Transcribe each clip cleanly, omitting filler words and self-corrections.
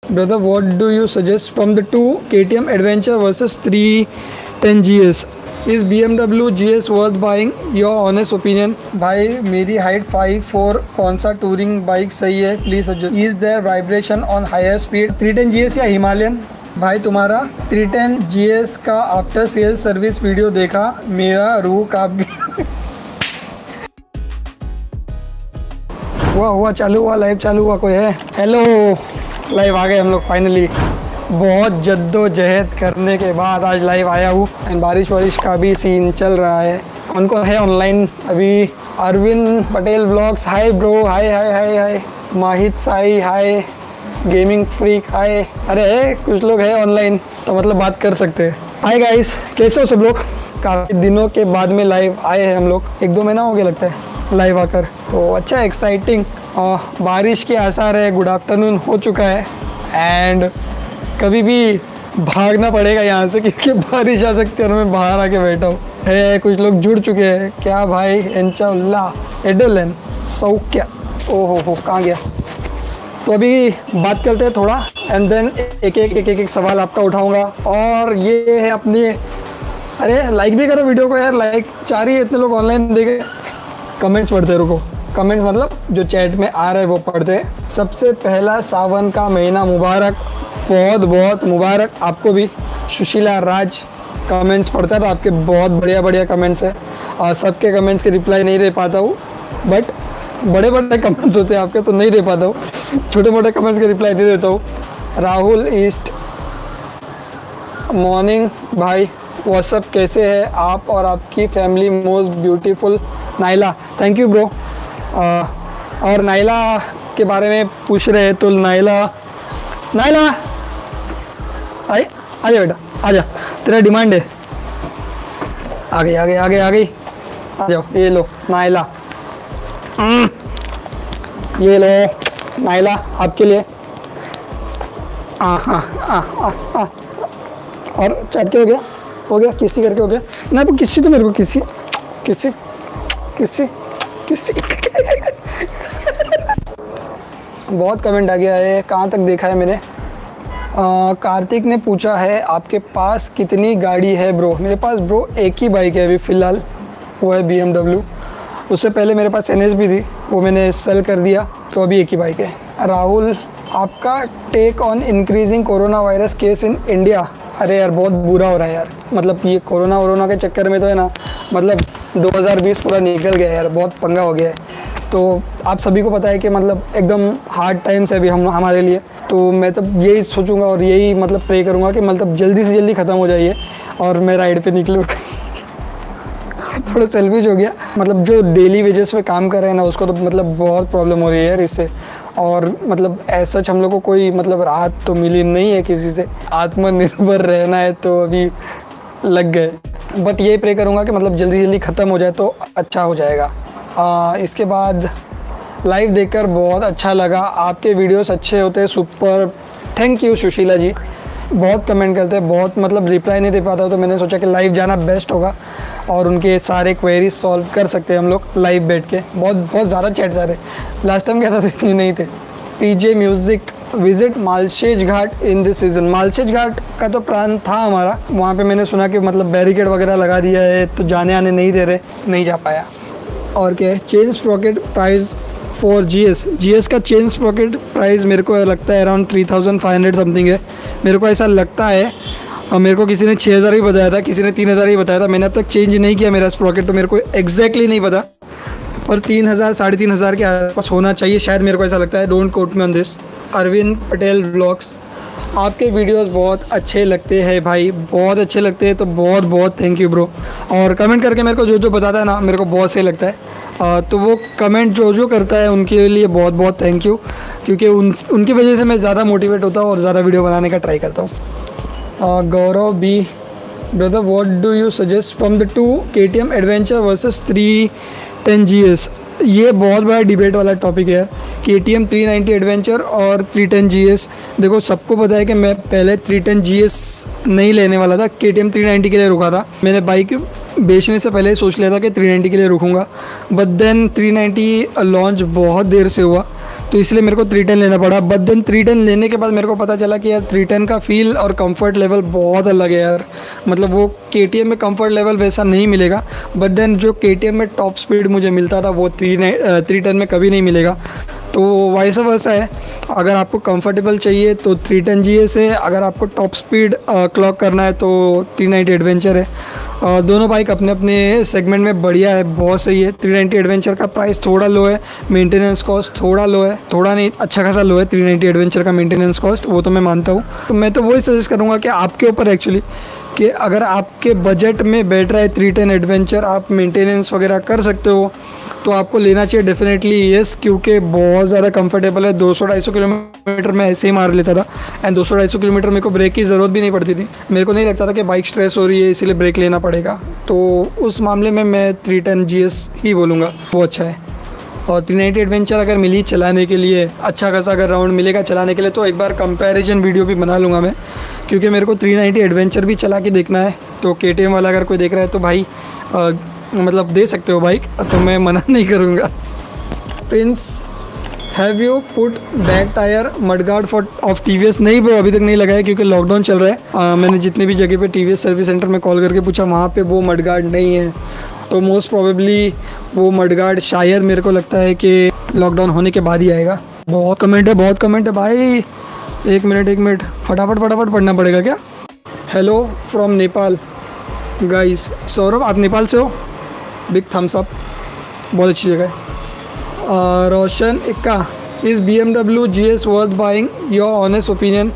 Brother, what do you suggest from the two KTM Adventure versus 310 GS? Is BMW GS worth buying? Your honest opinion. भाई मेरी height 5'4", कौन सा touring bike सही है? Please suggest. Is there vibration on higher speed? 310 GS या Himalayan? भाई तुम्हारा 310 GS का आफ्टर सेल सर्विस वीडियो देखा, मेरा रूह कांप गया. हुआ चालू हुआ, लाइव चालू हुआ. कोई है? हेलो, लाइव आ गए हम लोग फाइनली. बहुत जद्दोजहद करने के बाद आज लाइव आया हूँ. एंड बारिश वारिश का भी सीन चल रहा है. कौन कौन है ऑनलाइन अभी? Arvind Patel vlogs, hi bro. Hi hi hi hi. Mahid Sai, hi. Gaming freak, hi. अरे कुछ लोग हैं ऑनलाइन तो मतलब बात कर सकते हैं. हाय गाइस, कैसे हो सब लोग? काफ़ी दिनों के बाद में लाइव आए हैं हम लोग. 1-2 महीना हो गया लगता है लाइव आकर. तो अच्छा एक्साइटिंग. बारिश के आसार है. गुड आफ्टरनून हो चुका है एंड कभी भी भागना पड़ेगा यहाँ से क्योंकि बारिश आ सकती है और मैं बाहर आके बैठा हूँ. है कुछ लोग जुड़ चुके हैं. क्या भाई? इंशाअल्लाह. एडोलन सौक्या. ओहो कहाँ गया? तो अभी बात करते हैं थोड़ा एंड देन एक सवाल आपका उठाऊंगा. और ये है अपनी, अरे लाइक भी करो वीडियो को यार. लाइक चाह रही है इतने लोग ऑनलाइन देखे. कमेंट्स पढ़ते रुको. कमेंट्स मतलब जो चैट में आ रहे हैं वो पढ़ते. सबसे पहला सावन का महीना मुबारक. बहुत बहुत मुबारक आपको भी. सुशीला राज कमेंट्स पढ़ता है तो आपके बहुत बढ़िया कमेंट्स है. और सबके कमेंट्स के रिप्लाई नहीं दे पाता हूँ, बट बड़े कमेंट्स होते हैं आपके तो नहीं दे पाता हूँ. छोटे मोटे कमेंट्स के रिप्लाई दे देता हूँ. राहुल ईस्ट मॉर्निंग भाई, व्हाट्सअप, कैसे है आप और आपकी family? Most beautiful Naila. Thank you bro. और नाइला के बारे में पूछ रहे हैं तो नाइला आजा बेटा, आजा. तेरा डिमांड है. आ गई आ जाओ. ये लो नाइला. ये लो नाइला आपके लिए. और चैट के हो गया किसी करके हो गया ना. तो किसी तो मेरे को किसी बहुत कमेंट आ गया है. कहाँ तक देखा है मैंने? कार्तिक ने पूछा है आपके पास कितनी गाड़ी है ब्रो? मेरे पास ब्रो एक ही बाइक है अभी फ़िलहाल, वो है BMW. उससे पहले मेरे पास NS भी थी, वो मैंने सेल कर दिया, तो अभी एक ही बाइक है. राहुल, आपका take on increasing corona virus case in India? अरे यार बहुत बुरा हो रहा है यार. मतलब ये कोरोना के चक्कर में तो है ना, मतलब 2020 पूरा निकल गया यार. बहुत पंगा हो गया है. तो आप सभी को पता है कि मतलब एकदम हार्ड टाइम्स है अभी हमारे लिए. तो मैं तब यही सोचूंगा और यही मतलब प्रे करूंगा कि मतलब जल्दी से जल्दी ख़त्म हो जाइए और मैं राइड पे निकलूँ. थोड़ा सेल्फिश हो गया. मतलब जो डेली वेजेस पे काम कर रहे हैं ना, उसको तो मतलब बहुत प्रॉब्लम हो रही है यार इससे. और मतलब ऐसा हम लोग को कोई मतलब राहत तो मिली नहीं है किसी से. आत्मनिर्भर रहना है तो अभी लग गए. बट ये प्रे करूँगा कि मतलब जल्दी ख़त्म हो जाए तो अच्छा हो जाएगा. इसके बाद लाइव देखकर बहुत अच्छा लगा. आपके वीडियोस अच्छे होते हैं. Super, thank you Sushila ji. बहुत कमेंट करते हैं, बहुत मतलब रिप्लाई नहीं दे पाता, तो मैंने सोचा कि लाइव जाना बेस्ट होगा और उनके सारे क्वेरीज सॉल्व कर सकते हैं हम लोग लाइव बैठ के. बहुत ज़्यादा चैट्स आ रहे. लास्ट टाइम क्या था तो इतनी नहीं थे. PJ music, visit Malshej Ghat in this season? Malshej Ghat का तो प्लान था हमारा. वहाँ पे मैंने सुना कि मतलब बैरिकेड वगैरह लगा दिया है तो जाने आने नहीं दे रहे, नहीं जा पाया. और क्या है? Chain sprocket price for GS का चेन स्प्रॉकेट प्राइस मेरे को लगता है अराउंड 3500 समथिंग है. मेरे को ऐसा लगता है. और मेरे को किसी ने 6000 ही बताया था, किसी ने 3000 ही बताया था. मैंने अब तक चेंज नहीं किया मेरा स्प्रॉकेट, तो मेरे को एग्जैक्टली नहीं पता. पर 3000 3500 के आसपास होना चाहिए शायद, मेरे को ऐसा लगता है. Don't quote me on this. Arvind Patel vlogs, आपके वीडियोस बहुत अच्छे लगते हैं भाई. बहुत अच्छे लगते हैं तो बहुत बहुत थैंक यू ब्रो. और कमेंट करके मेरे को जो बताता है ना, मेरे को बहुत सही लगता है. तो वो कमेंट जो करता है उनके लिए बहुत बहुत थैंक यू, क्योंकि उनकी वजह से मैं ज़्यादा मोटिवेट होता हूँ और ज़्यादा वीडियो बनाने का ट्राई करता हूँ. Gaurav B, brother what do you suggest from the 2 KTM adventure versus 310 GS? ये बहुत बड़ा डिबेट वाला टॉपिक है. KTM 390 एडवेंचर और 310 GS. देखो सबको पता है कि मैं पहले 310 GS नहीं लेने वाला था, KTM 390 के लिए रुका था. मैंने बाइक बेचने से पहले सोच लिया था कि 390 के लिए रुकूंगा, बट देन 390 लॉन्च बहुत देर से हुआ तो इसलिए मेरे को 310 लेना पड़ा। बट देन 310 लेने के बाद मेरे को पता चला कि यार 310 का फील और कंफर्ट लेवल बहुत अलग है यार, मतलब वो KTM में कंफर्ट लेवल वैसा नहीं मिलेगा। बट देन जो KTM में टॉप स्पीड मुझे मिलता था वो 310 में कभी नहीं मिलेगा। तो वैसा वैसा है, अगर आपको कंफर्टेबल चाहिए तो 310 GS है, अगर आपको टॉप स्पीड क्लॉक करना है तो 390 एडवेंचर है। दोनों बाइक अपने अपने सेगमेंट में बढ़िया है, बहुत सही है। 390 एडवेंचर का प्राइस थोड़ा लो है, मेंटेनेंस कॉस्ट थोड़ा लो है, थोड़ा नहीं अच्छा खासा लो है 390 एडवेंचर का मेंटेनेंस कॉस्ट, वो तो मैं मानता हूँ। तो मैं तो वही सजेस्ट करूँगा कि आपके ऊपर एक्चुअली कि अगर आपके बजट में बैठ रहा है 310 एडवेंचर, आप मेंटेनेंस वगैरह कर सकते हो तो आपको लेना चाहिए डेफिनेटली येस, क्योंकि बहुत ज़्यादा कंफर्टेबल है। 200-250 किलोमीटर में ऐसे ही मार लेता था एंड 200-250 किलोमीटर मेरे को ब्रेक की ज़रूरत भी नहीं पड़ती थी। मेरे को नहीं लगता था कि बाइक स्ट्रेस हो रही है इसीलिए ब्रेक लेना पड़ेगा, तो उस मामले में मैं 310 GS ही बोलूँगा, वो अच्छा है। और 390 एडवेंचर अगर मिली चलाने के लिए, अच्छा खासा अगर राउंड मिलेगा चलाने के लिए, तो एक बार कंपैरिजन वीडियो भी बना लूँगा मैं, क्योंकि मेरे को 390 एडवेंचर भी चला के देखना है। तो KTM वाला अगर कोई देख रहा है तो भाई मतलब दे सकते हो बाइक, तो मैं मना नहीं करूँगा। Prince, have you put back tyre mudguard for off TVS? नहीं ब्रो, अभी तक नहीं लगाया क्योंकि लॉकडाउन चल रहा है। मैंने जितने भी जगह पे TVS सर्विस सेंटर में कॉल करके पूछा, वहाँ पे वो मडगार्ड नहीं है, तो मोस्ट प्रोबेबली वो मडगार्ड शायद मेरे को लगता है कि लॉकडाउन होने के बाद ही आएगा। बहुत कमेंट है भाई, एक मिनट फटाफट पढ़ना पड़ेगा क्या? Hello from Nepal guys. Saurabh, आप नेपाल से हो? बिग थम्स अप, बहुत अच्छी जगह है। Roshan Ekka, is BMW GS worth buying, your honest opinion?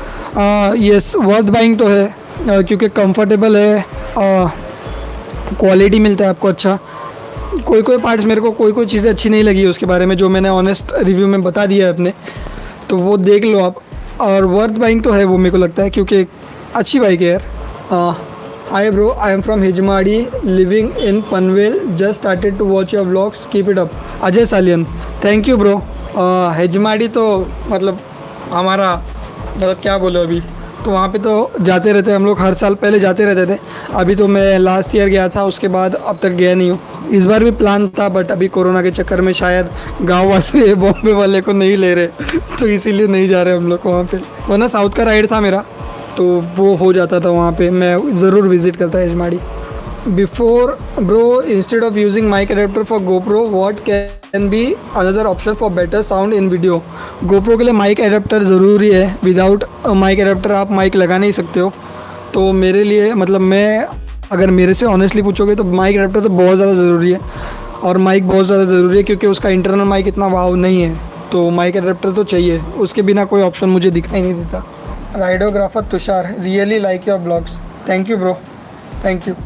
Yes, worth buying तो है, क्योंकि कंफर्टेबल है, क्वालिटी मिलता है आपको अच्छा। कोई पार्ट्स मेरे को कोई चीज़ें अच्छी नहीं लगी उसके बारे में, जो मैंने ऑनेस्ट रिव्यू में बता दिया है अपने, तो वो देख लो आप। और वर्थ बाइंग तो है वो, मेरे को लगता है, क्योंकि अच्छी बाइक है यार। Hi bro, I am from Hejamadi living in Panvel, just started to watch your vlogs, keep it up. Ajay Salian, thank you bro. Hejamadi तो मतलब हमारा, मतलब क्या बोलो, अभी तो वहाँ पे तो जाते रहते हम लोग, हर साल पहले जाते रहते थे। अभी तो मैं लास्ट ईयर गया था, उसके बाद अब तक गया नहीं हूँ। इस बार भी प्लान था, बट अभी कोरोना के चक्कर में शायद गांव वाले बॉम्बे वाले को नहीं ले रहे तो इसीलिए नहीं जा रहे हम लोग वहाँ पे, वरना साउथ का राइड था मेरा तो वो हो जाता था, वहाँ पे मैं ज़रूर विज़िट करता Hejamadi. Before bro, instead of using mic adapter for GoPro, what can be another option for better sound in video? GoPro के लिए माइक अडेप्टर ज़रूरी है, विदाउट माइक अडेप्टर आप माइक लगा नहीं सकते हो। तो मेरे लिए, मतलब मैं, अगर मेरे से ऑनेस्टली पूछोगे तो माइक अडेप्टर तो बहुत ज़्यादा ज़रूरी है, और माइक बहुत ज़्यादा ज़रूरी है क्योंकि उसका इंटरनल माइक इतना वाव नहीं है, तो माइक अडेप्टर तो चाहिए, उसके बिना कोई ऑप्शन मुझे दिखाई नहीं देता। Ridographer Tushar, really like your blogs, thank you bro, thank you.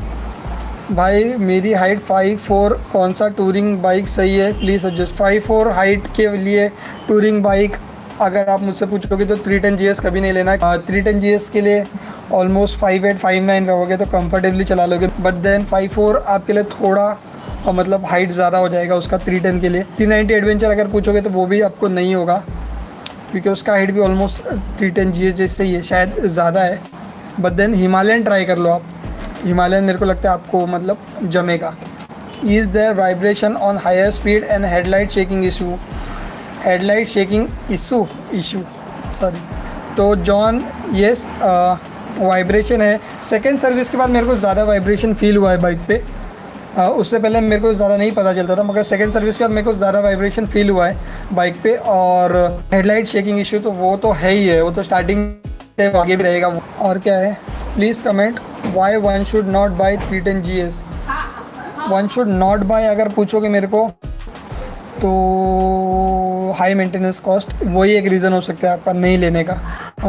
भाई मेरी हाइट 5'4", कौन सा टूरिंग बाइक सही है, प्लीज़ सजेस्ट। 5'4" हाइट के लिए टूरिंग बाइक अगर आप मुझसे पूछोगे तो 310 GS कभी नहीं लेना। 310 GS के लिए ऑलमोस्ट 5'8", 5'9" रहोगे तो कंफर्टेबली चला लोगे, बट देन 5'4" आपके लिए थोड़ा मतलब हाइट ज़्यादा हो जाएगा उसका 310 के लिए। 390 एडवेंचर अगर पूछोगे तो वो भी आपको नहीं होगा, क्योंकि उसका हाइट भी ऑलमोस्ट 310 GS जैसे ही है, शायद ज़्यादा है। बट देन हिमालयन ट्राई कर लो आप, हिमालयन मेरे को लगता है आपको मतलब जमेगा। Is there vibration on higher speed and headlight shaking issue? Headlight shaking issue sorry. तो जॉन, येस वाइब्रेशन है। सेकेंड सर्विस के बाद मेरे को ज़्यादा वाइब्रेशन फील हुआ है बाइक पे, उससे पहले मेरे को ज़्यादा नहीं पता चलता था, मगर सेकंड सर्विस के बाद मेरे को ज़्यादा वाइब्रेशन फील हुआ है बाइक पे। और हेडलाइट शेकिंग इशू तो वो तो है ही है, वो तो स्टार्टिंग से आगे भी रहेगा। और क्या है, please comment why one should not buy 310 GS? One should not buy अगर पूछोगे मेरे को तो हाई मेंटेनेंस कॉस्ट, वही एक रीज़न हो सकता है आपका नहीं लेने का।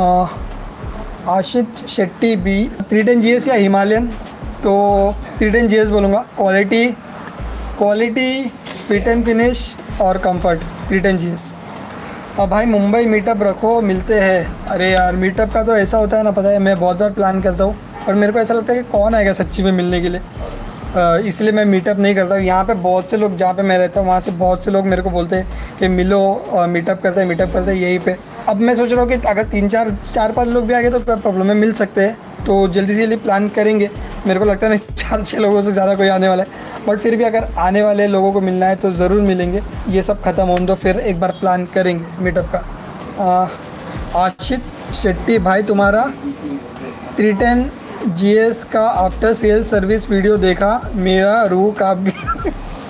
आशित शेट्टी बी, 310 GS या हिमालयन? तो 310 GS बोलूँगा। क्वालिटी फिट एंड फिनिश और कंफर्ट 310 GS। अब भाई मुंबई मीटअप रखो, मिलते हैं। अरे यार मीटअप का तो ऐसा होता है ना, पता है मैं बहुत बार प्लान करता हूँ और मेरे को ऐसा लगता है कि कौन आएगा सच्ची में मिलने के लिए, इसलिए मैं मीटअप नहीं करता हूँ। यहाँ पे बहुत से लोग, जहाँ पे मैं रहता हूँ वहाँ से बहुत से लोग मेरे को बोलते हैं कि मिलो, मीटअप करते हैं यहीं पे। अब मैं सोच रहा हूँ कि अगर 4-5 लोग भी आ गए तो क्या प्रॉब्लम है, मिल सकते हैं, तो जल्दी से जल्दी प्लान करेंगे। मेरे को लगता है नहीं 4-6 लोगों से ज़्यादा कोई आने वाला है, बट फिर भी अगर आने वाले लोगों को मिलना है तो ज़रूर मिलेंगे। ये सब ख़त्म हो तो फिर एक बार प्लान करेंगे मीटअप का। आशित शेट्टी भाई, तुम्हारा 310 GS का आफ्टर सेल सर्विस वीडियो देखा, मेरा रूह काँप गया।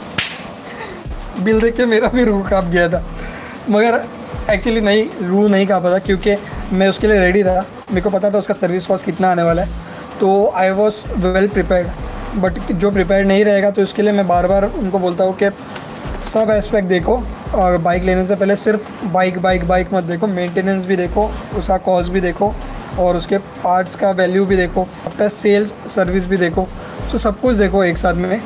बिल देख के मेरा भी रूह काँप गया था, मगर एक्चुअली रूह नहीं काँपा था क्योंकि मैं उसके लिए रेडी था। मेरे को पता था उसका सर्विस कॉस्ट कितना आने वाला है, तो I was well prepared. But जो प्रिपेयर्ड नहीं रहेगा तो इसके लिए मैं बार बार उनको बोलता हूँ कि सब एस्पेक्ट देखो, और बाइक लेने से पहले सिर्फ बाइक मत देखो, मेंटेनेंस भी देखो, उसका कॉस्ट भी देखो, और उसके पार्ट्स का वैल्यू भी देखो, आफ्टर सेल्स सर्विस भी देखो, तो सब कुछ देखो एक साथ में,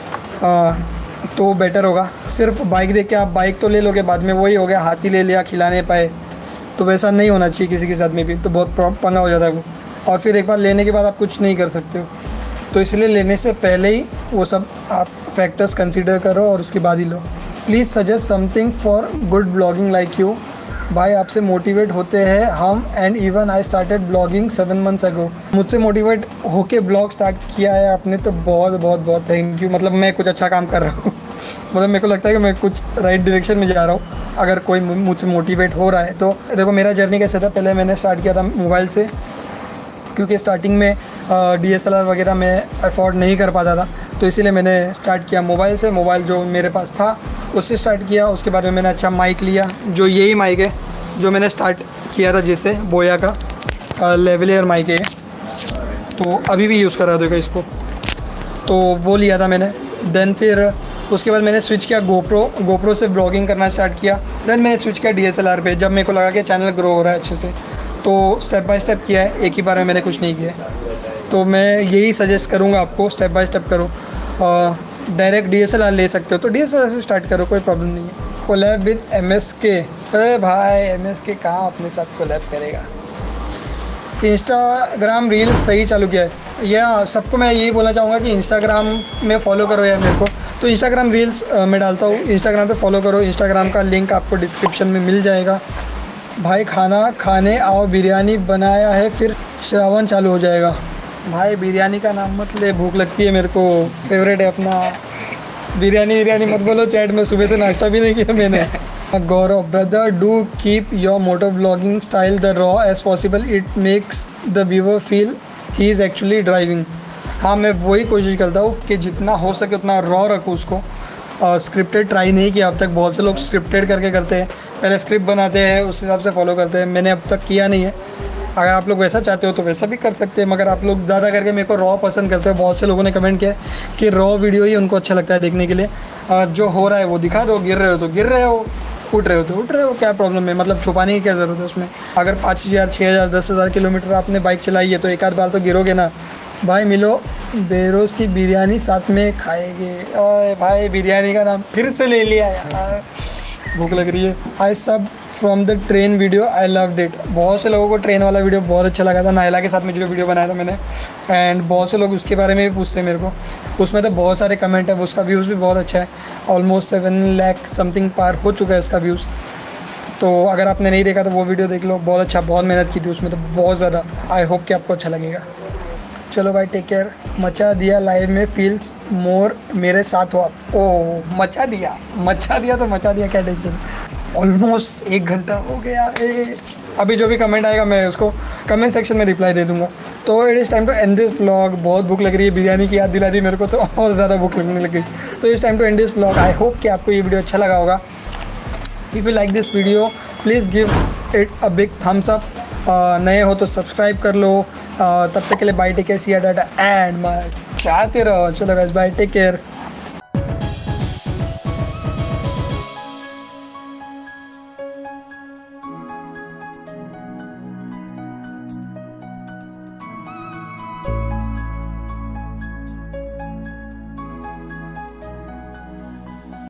तो बेटर होगा। सिर्फ बाइक देख के आप बाइक तो ले लोगे, बाद में वही हो गया हाथी ले लिया खिला नहीं पाए, तो वैसा नहीं होना चाहिए किसी के साथ में भी, तो बहुत पंगा हो जाता है वो, और फिर एक बार लेने के बाद आप कुछ नहीं कर सकते हो। तो इसलिए लेने से पहले ही वो सब आप फैक्टर्स कंसीडर करो और उसके बाद ही लो। Please suggest something for good blogging like you. भाई आपसे मोटिवेट होते हैं हम, and even I started blogging 7 months ago. मुझसे मोटिवेट होके ब्लॉग स्टार्ट किया है आपने, तो बहुत थैंक यू। मतलब मैं कुछ अच्छा काम कर रहा हूँ। मतलब मेरे को लगता है कि मैं कुछ राइट डायरेक्शन में जा रहा हूँ अगर कोई मुझसे मोटिवेट हो रहा है तो। देखो मेरा जर्नी कैसे था, पहले मैंने स्टार्ट किया था मोबाइल से, क्योंकि स्टार्टिंग में DSLR वगैरह मैं अफोर्ड नहीं कर पाता था, तो इसीलिए मैंने स्टार्ट किया मोबाइल से। मोबाइल जो मेरे पास था उससे स्टार्ट किया। उसके बाद में मैंने अच्छा माइक लिया, जो यही माइक है जो मैंने स्टार्ट किया था, जिससे बोया का लेवलियर माइक है, तो अभी भी यूज़ कर रहा था इसको, तो वो लिया था मैंने। देन फिर उसके बाद मैंने स्विच किया गोप्रो से ब्लॉगिंग करना स्टार्ट किया। देन मैंने स्विच किया DSLR पे, जब मेरे को लगा कि चैनल ग्रो हो रहा है अच्छे से, तो स्टेप बाय स्टेप किया है, एक ही बार में मैंने कुछ नहीं किया। तो मैं यही सजेस्ट करूँगा आपको, स्टेप बाय स्टेप करो। डायरेक्ट DSLR ले सकते हो तो DSLR से स्टार्ट करो, कोई प्रॉब्लम नहीं है। कोलैब विद MSK, अरे भाई MSK कहाँ अपने साथ कोलैब करेगा। इंस्टाग्राम रील्स सही चालू किया है, या सबको मैं यही बोलना चाहूँगा कि इंस्टाग्राम में फॉलो करो यार मेरे को। तो इंस्टाग्राम रील्स मैं डालता हूँ, इंस्टाग्राम पे फॉलो करो। इंस्टाग्राम का लिंक आपको डिस्क्रिप्शन में मिल जाएगा। भाई खाना खाने आओ, बिरयानी बनाया है, फिर श्रावण चालू हो जाएगा। भाई बिरयानी का नाम मत ले, भूख लगती है मेरे को, फेवरेट है अपना। बिरयानी मत बोलो चैट में, सुबह से नाश्ता भी नहीं किया मैंने। Gaurav brother, do keep your moto blogging style the raw as possible, it makes the viewer feel he is actually driving. हाँ, मैं वही कोशिश करता हूँ कि जितना हो सके उतना रॉ रखूँ उसको। स्क्रिप्टेड ट्राई नहीं किया अब तक, बहुत से लोग स्क्रिप्टेड करके करते हैं, पहले स्क्रिप्ट बनाते हैं उस हिसाब से फॉलो करते हैं, मैंने अब तक किया नहीं है। अगर आप लोग वैसा चाहते हो तो वैसा भी कर सकते हैं, मगर आप लोग ज़्यादा करके मेरे को रॉ पसंद करते हो। बहुत से लोगों ने कमेंट किया कि रॉ वीडियो ही उनको अच्छा लगता है देखने के लिए। जो हो रहा है वो दिखा दो, गिर रहे हो तो गिर रहे हो, उठ रहे हो तो उठ रहे हो, क्या प्रॉब्लम है। मतलब छुपाने की क्या ज़रूरत है उसमें। अगर 5000, 6000, 10,000 किलोमीटर आपने बाइक चलाई है तो एक आध बार तो गिरोगे ना। भाई मिलो, बेरोज़ की बिरयानी साथ में खाएंगे। ओए भाई बिरयानी का नाम फिर से ले लिया यार, भूख लग रही है। I sub from the train video, I loved it. बहुत से लोगों को ट्रेन वाला वीडियो बहुत अच्छा लगा था, नायला के साथ में जो वीडियो बनाया था मैंने, एंड बहुत से लोग उसके बारे में भी पूछते हैं मेरे को। उसमें तो बहुत सारे कमेंट है, उसका व्यूज़ भी बहुत अच्छा है, ऑलमोस्ट 7 लाख समथिंग पार हो चुका है उसका व्यूज़। तो अगर आपने नहीं देखा तो वो वीडियो देख लो, बहुत अच्छा, बहुत मेहनत की थी उसमें तो बहुत ज़्यादा। आई होप कि आपको अच्छा लगेगा। चलो भाई टेक केयर। मचा दिया लाइव में फील्स मोर, मेरे साथ हो आप। ओह मचा दिया तो मचा दिया, क्या टेंशन। ऑलमोस्ट 1 घंटा हो गया। अभी जो भी कमेंट आएगा मैं उसको कमेंट सेक्शन में रिप्लाई दे दूंगा। तो it is time to end this vlog. बहुत भूख लग रही है, बिरयानी की याद दिला दी मेरे को तो और ज़्यादा भूख लगने लग गई। तो it's time to end this vlog. I hope कि आपको ये वीडियो अच्छा लगा होगा। If you like this video please give it a big thumbs up. नए हो तो सब्सक्राइब कर लो। तब तक के लिए बाय टेक केयर, सी या डाटा एंड चाहते रहो। चलो गाइस बाय टेक केयर।